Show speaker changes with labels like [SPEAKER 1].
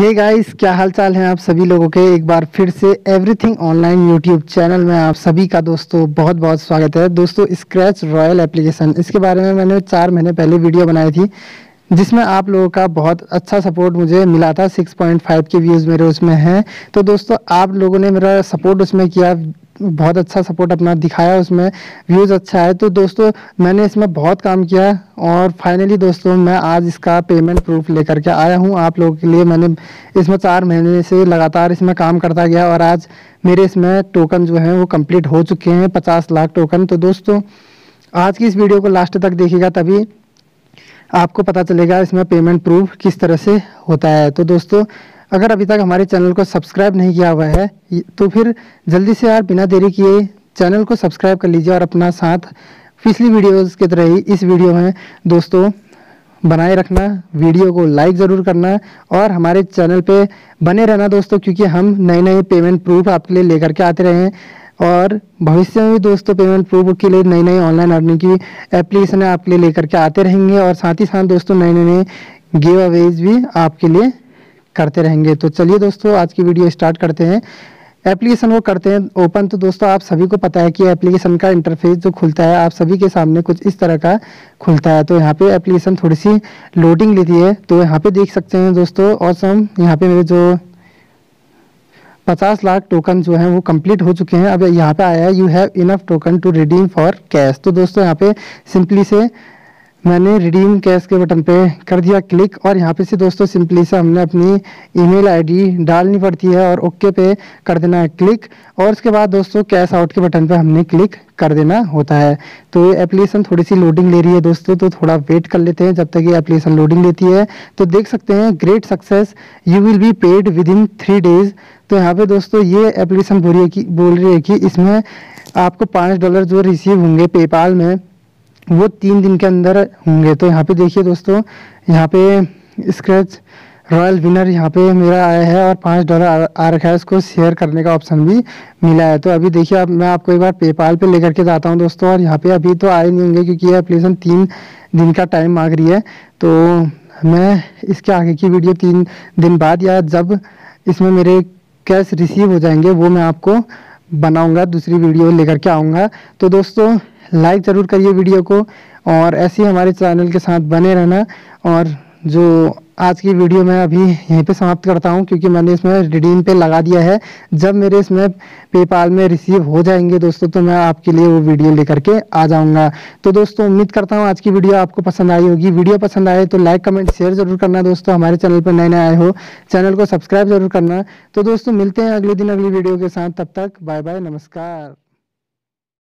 [SPEAKER 1] Hey guys, क्या हाल चाल है आप सभी लोगों के। एक बार फिर से एवरीथिंग ऑनलाइन यूट्यूब चैनल में आप सभी का दोस्तों बहुत बहुत स्वागत है। दोस्तों, स्क्रैच रॉयल एप्लीकेशन, इसके बारे में मैंने 4 महीने पहले वीडियो बनाई थी, जिसमें आप लोगों का बहुत अच्छा सपोर्ट मुझे मिला था। 6.5 के व्यूज़ मेरे उसमें हैं। तो दोस्तों, आप लोगों ने मेरा सपोर्ट उसमें किया, बहुत अच्छा सपोर्ट अपना दिखाया, उसमें व्यूज़ अच्छा है। तो दोस्तों, मैंने इसमें बहुत काम किया और फाइनली दोस्तों मैं आज इसका पेमेंट प्रूफ लेकर के आया हूँ आप लोगों के लिए। मैंने इसमें 4 महीने से लगातार इसमें काम करता गया और आज मेरे इसमें टोकन जो हैं वो कंप्लीट हो चुके हैं, 50 लाख टोकन। तो दोस्तों, आज की इस वीडियो को लास्ट तक देखिएगा, तभी आपको पता चलेगा इसमें पेमेंट प्रूफ किस तरह से होता है। तो दोस्तों, अगर अभी तक हमारे चैनल को सब्सक्राइब नहीं किया हुआ है तो फिर जल्दी से यार बिना देरी किए चैनल को सब्सक्राइब कर लीजिए और अपना साथ पिछली वीडियोस की तरह ही इस वीडियो में दोस्तों बनाए रखना। वीडियो को लाइक ज़रूर करना और हमारे चैनल पे बने रहना दोस्तों, क्योंकि हम नए नए पेमेंट प्रूफ आपके लिए लेकर के आते रहे हैं और भविष्य में भी दोस्तों पेमेंट प्रूफ के लिए नई नई ऑनलाइन अर्निंग की एप्लीकेशन आपके लिए लेकर के आते रहेंगे और साथ ही साथ दोस्तों नए नए गिव अवेज भी आपके लिए करते रहेंगे। तो चलिए दोस्तों, आज की वीडियो स्टार्ट करते हैं। एप्लीकेशन को करते हैं ओपन। तो दोस्तों, आप सभी को पता है कि एप्लीकेशन का इंटरफेस जो खुलता है आप सभी के सामने कुछ इस तरह का खुलता है। तो यहाँ पे एप्लीकेशन थोड़ी सी लोडिंग लेती है। तो यहाँ पे देख सकते हैं दोस्तों, ऑसम यहाँ पे मेरे जो 50 लाख टोकन जो हैं वो कंप्लीट हो चुके हैं। अब यहाँ पे आया है you have enough token to redeem for cash. तो दोस्तों, यहाँ पे सिंपली से मैंने रिडीम कैश के बटन पे कर दिया क्लिक और यहाँ पे से दोस्तों सिंपली से हमने अपनी ईमेल आईडी डालनी पड़ती है और ओके पे कर देना है क्लिक। और उसके बाद दोस्तों कैश आउट के बटन पे हमने क्लिक कर देना होता है। तो ये एप्लीकेशन थोड़ी सी लोडिंग ले रही है दोस्तों, तो थोड़ा वेट कर लेते हैं जब तक ये एप्लीकेशन लोडिंग लेती है। तो देख सकते हैं great success, you will be paid within 3 days. तो यहाँ पे दोस्तों ये एप्लीकेशन बोल रही है कि इसमें आपको $5 जो रिसीव होंगे पेपाल में वो 3 दिन के अंदर होंगे। तो यहाँ पे देखिए दोस्तों, यहाँ पे स्क्रैच रॉयल विनर यहाँ पे मेरा आया है और $5 आ रखा है, उसको शेयर करने का ऑप्शन भी मिला है। तो अभी देखिए, अब मैं आपको एक बार पेपाल पे लेकर के जाता हूँ दोस्तों। और यहाँ पे अभी तो आए नहीं होंगे क्योंकि ये एप्लीकेशन 3 दिन का टाइम मांग रही है। तो मैं इसके आगे की वीडियो 3 दिन बाद या जब इसमें मेरे कैश रिसीव हो जाएंगे वो मैं आपको बनाऊंगा, दूसरी वीडियो लेकर के आऊँगा। तो दोस्तों, लाइक ज़रूर करिए वीडियो को और ऐसे ही हमारे चैनल के साथ बने रहना। और जो आज की वीडियो मैं अभी यहीं पे समाप्त करता हूं, क्योंकि मैंने इसमें रिडीम पे लगा दिया है। जब मेरे इसमें पेपाल में रिसीव हो जाएंगे दोस्तों तो मैं आपके लिए वो वीडियो लेकर के आ जाऊंगा। तो दोस्तों, उम्मीद करता हूं आज की वीडियो आपको पसंद आई होगी। वीडियो पसंद आए तो लाइक कमेंट शेयर जरूर करना दोस्तों। हमारे चैनल पर नए नए आए हो चैनल को सब्सक्राइब जरूर करना। तो दोस्तों, मिलते हैं अगले दिन अगली वीडियो के साथ। तब तक बाय बाय, नमस्कार।